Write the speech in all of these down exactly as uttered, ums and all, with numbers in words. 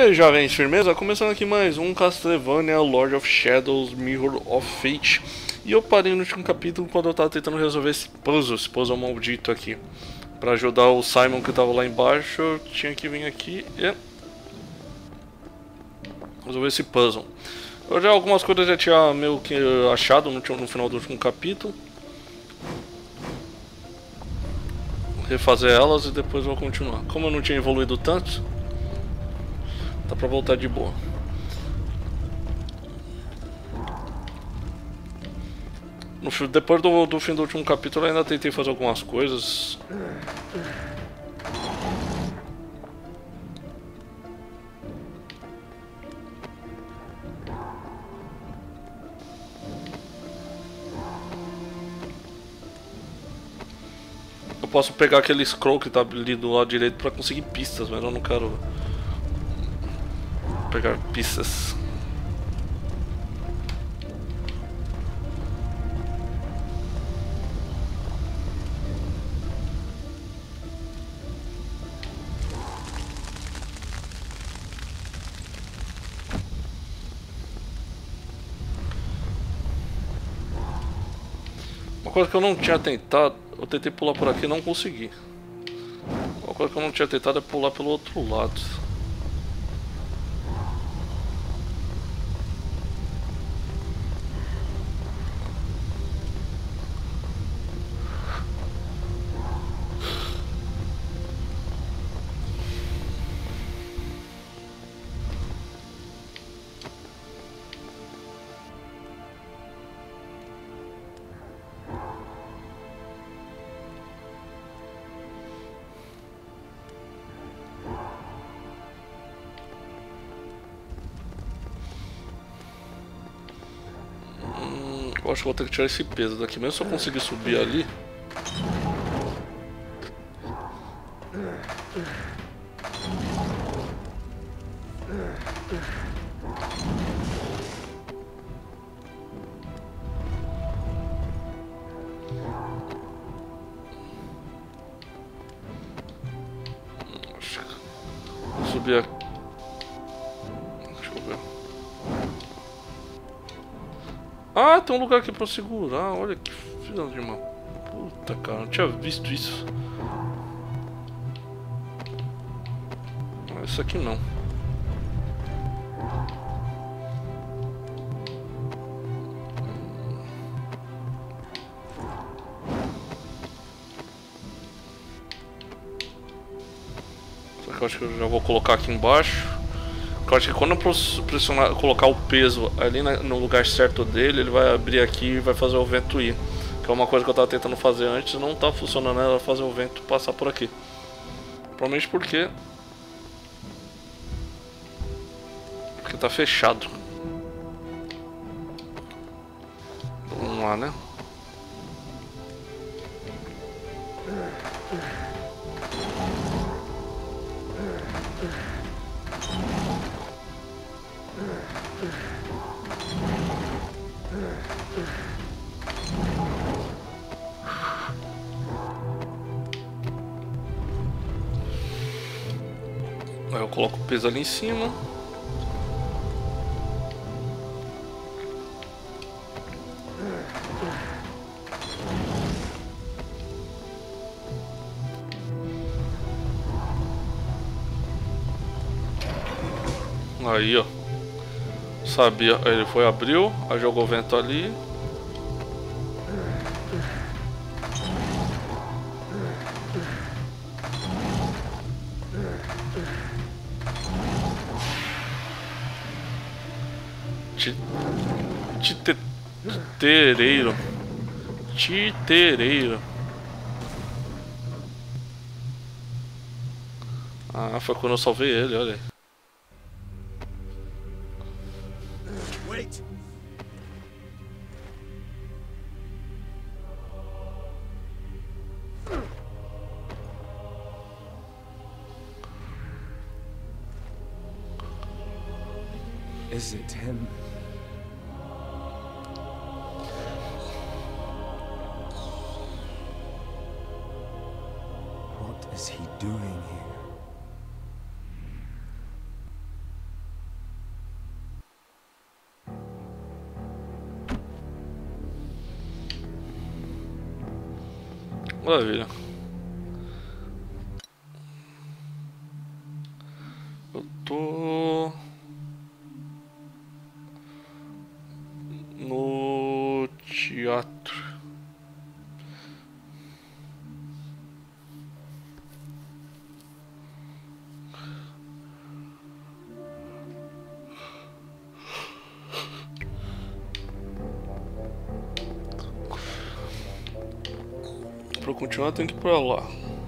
aí, jovens, firmeza? Começando aqui mais um Castlevania Lord of Shadows Mirror of Fate. E eu parei no último capítulo quando eu tava tentando resolver esse puzzle, esse puzzle maldito aqui. Pra ajudar o Simon que tava lá embaixo, eu tinha que vir aqui e resolver esse puzzle. Eu já algumas coisas já tinha meio que achado no, no final do último capítulo. Vou refazer elas e depois vou continuar. Como eu não tinha evoluído tanto, dá pra voltar de boa. No, depois do, do fim do último capítulo eu ainda tentei fazer algumas coisas. Eu posso pegar aquele scroll que tá ali do lado direito pra conseguir pistas, mas eu não quero pegar pistas. Uma coisa que eu não tinha tentado, eu tentei pular por aqui e não consegui. Uma coisa que eu não tinha tentado é pular pelo outro lado. Eu acho que vou ter que tirar esse peso daqui, mesmo se eu conseguir subir ali. Vou subir aqui. Deixa eu ver. Ah, tem um lugar aqui pra eu segurar. Olha que filha de uma puta, cara. Não tinha visto isso. Ah, isso aqui não. Só que eu acho que eu já vou colocar aqui embaixo. Eu acho que quando eu pressionar, colocar o peso ali na, no lugar certo dele, ele vai abrir aqui e vai fazer o vento ir. Que é uma coisa que eu tava tentando fazer antes, não tá funcionando, era fazer o vento passar por aqui. Provavelmente porque... Porque tá fechado. Vamos lá, né? Aí eu coloco o peso ali em cima. Aí, ó. Sabia, ele foi, abriu, aí jogou o vento ali. Titereiro. Titereiro. Ah, foi quando eu salvei ele, olha aí. Wait. Is it him? What is he doing here? Maravilha. Eu tô no teatro. Pra continuar tem que ir pra lá.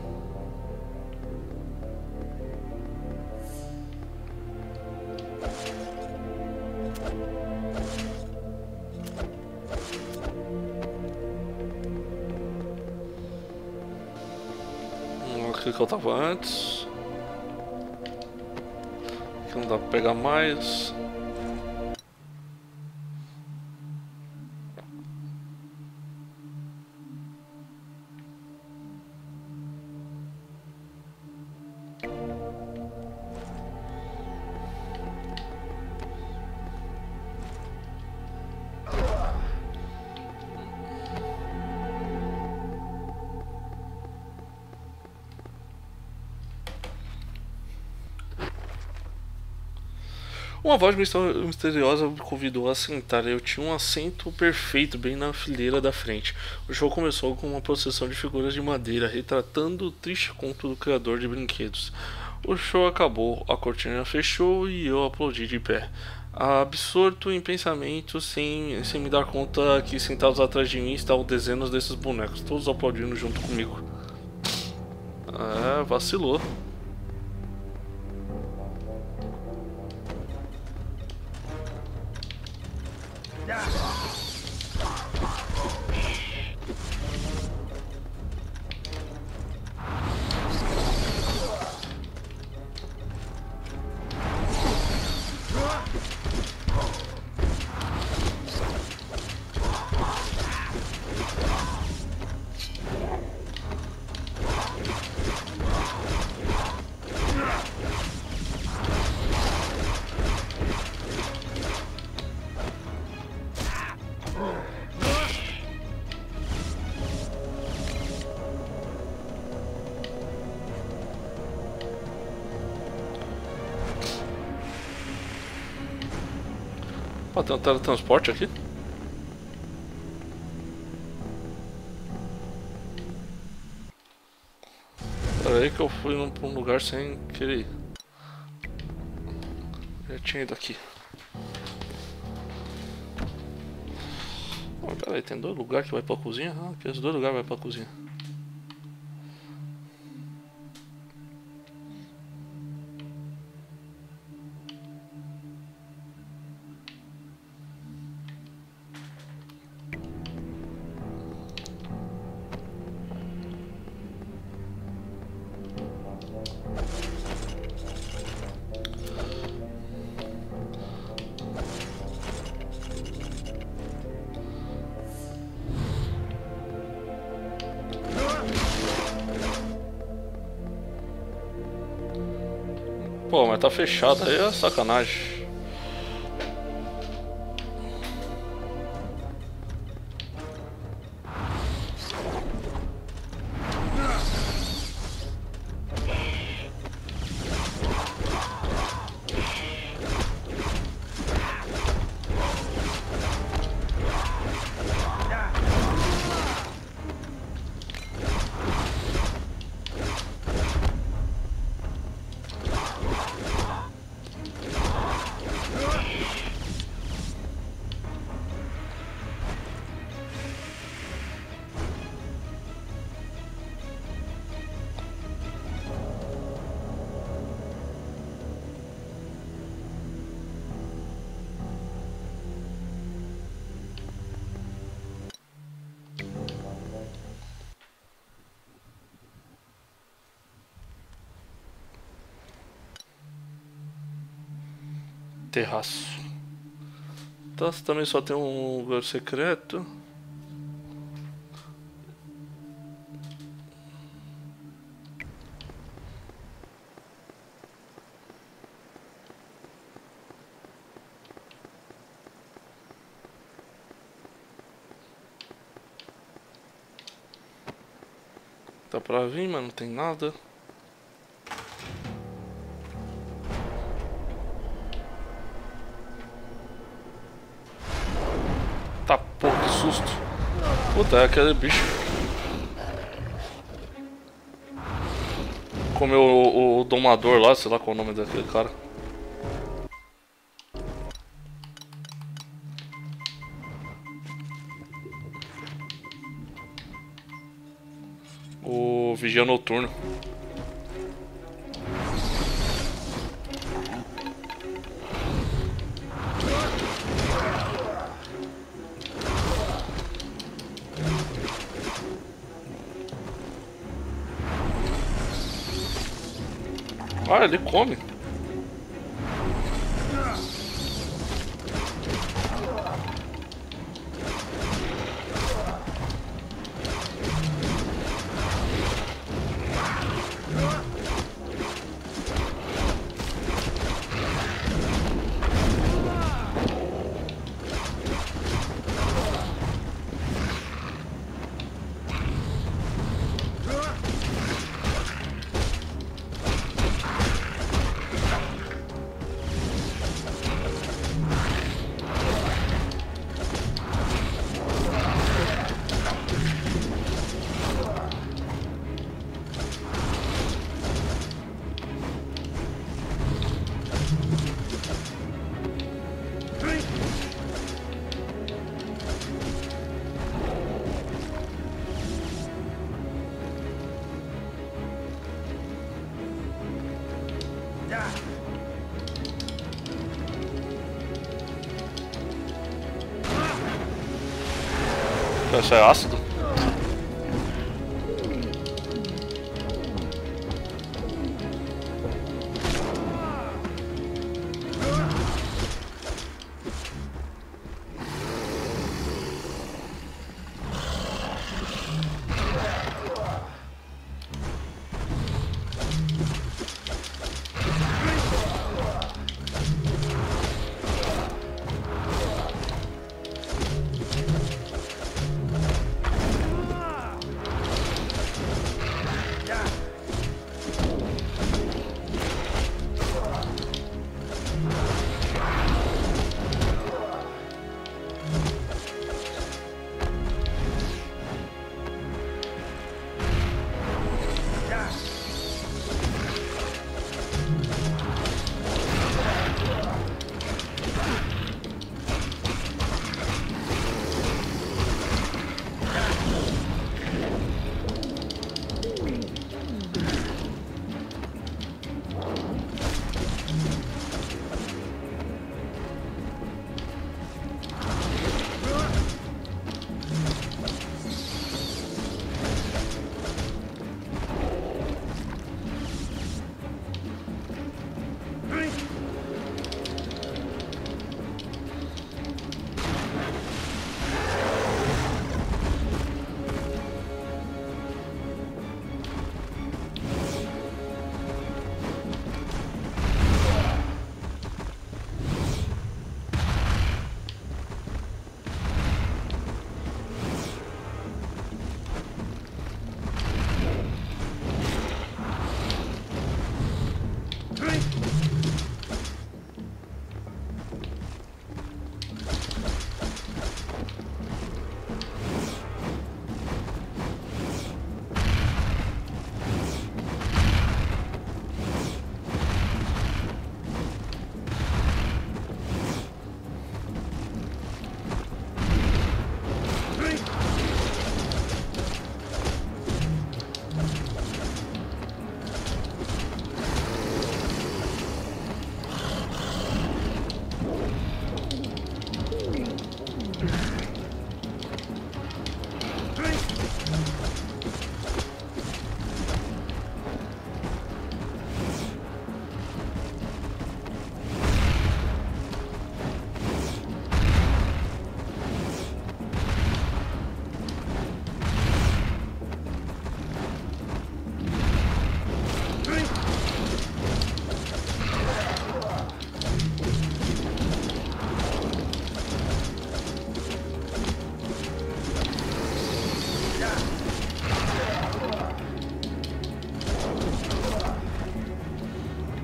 Aqui que eu tava antes. Aqui não dá pra pegar mais. Uma voz misteriosa me convidou a sentar. Eu tinha um assento perfeito bem na fileira da frente. O show começou com uma procissão de figuras de madeira, retratando o triste conto do criador de brinquedos. O show acabou, a cortina fechou e eu aplaudi de pé, absorto em pensamentos, sem, sem me dar conta que sentados atrás de mim estavam dezenas desses bonecos, todos aplaudindo junto comigo. É, vacilou. Ó, tem um teletransporte aqui. Pera aí que eu fui num, pra um lugar sem querer ir. Já tinha ido aqui. Oh, pera aí, tem dois lugares que vai pra cozinha? Ah, aqueles dois lugares vai pra cozinha. Pô, mas tá fechado aí, é sacanagem. Terraço. Então também só tem um lugar secreto. Tá pra vir, mas não tem nada. Tá, porra, que susto. Puta, é aquele bicho. Comeu o, o domador lá, sei lá qual é o nome daquele cara. O vigia noturno. Ah, ele come. Isso é ácido?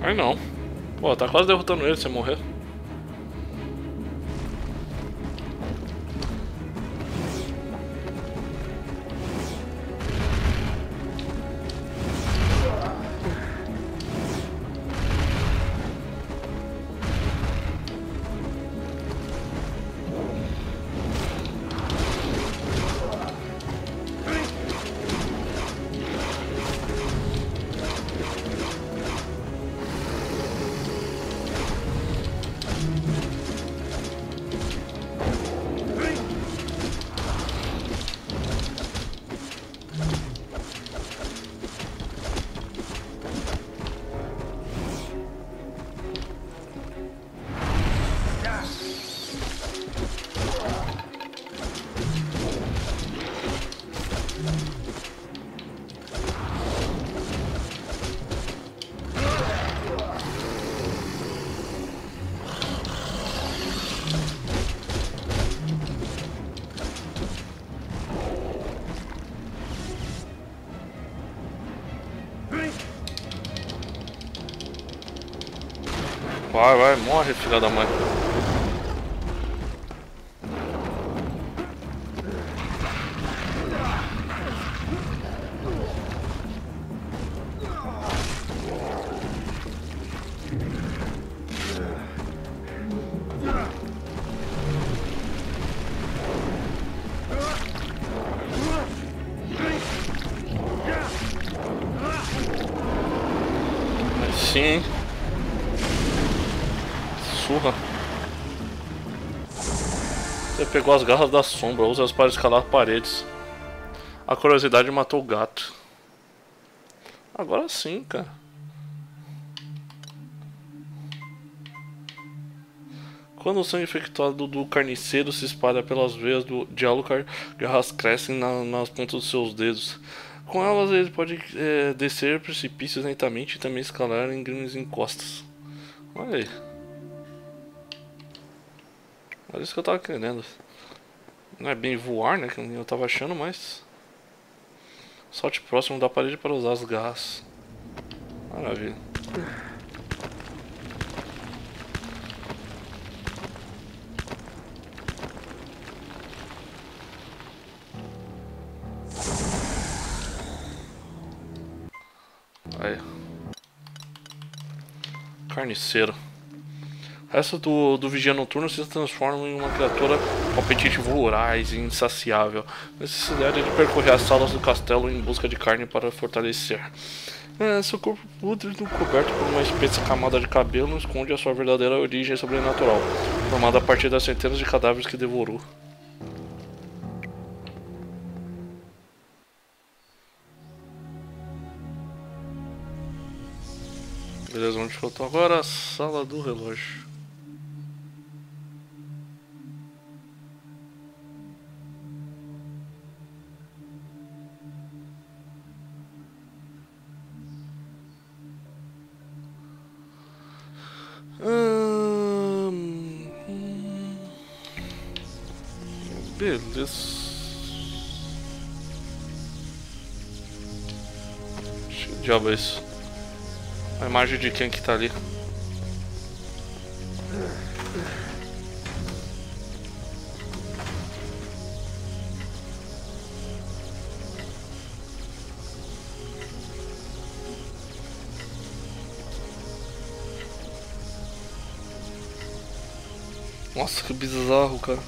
Ai não. Pô, tá quase derrotando ele se morrer. Vai, vai, morre, filha da mãe. Sim. Surra. Você pegou as garras da sombra, usa-as para escalar paredes. A curiosidade matou o gato. Agora sim, cara. Quando o sangue infectado do carniceiro se espalha pelas veias do de Alucard, garras crescem na, nas pontas dos seus dedos. Com elas ele pode é, descer precipícios lentamente e também escalar em grandes encostas. Olha aí. Olha isso que eu tava querendo. Não é bem voar, né? Que eu tava achando, mas... Salte próximo da parede para usar as garras. Maravilha. Aí. Carniceiro. O resto do, do vigia noturno se transforma em uma criatura com apetite voraz e insaciável. Necessidade de percorrer as salas do castelo em busca de carne para fortalecer. É, seu corpo pútrido, coberto por uma espessa camada de cabelo, esconde a sua verdadeira origem sobrenatural, formada a partir das centenas de cadáveres que devorou. Beleza, onde faltou agora? A sala do relógio. Hum... Beleza. Que diabo é isso? A imagem de quem que tá ali? Nossa, que bizarro, cara.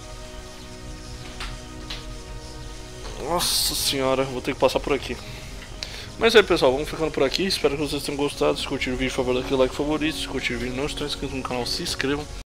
Nossa senhora, vou ter que passar por aqui. Mas é aí, pessoal, vamos ficando por aqui. Espero que vocês tenham gostado. Se curtiram o vídeo, por favor, daquele like favorito. Se curtiram o vídeo, não estão inscritos no canal, se inscrevam.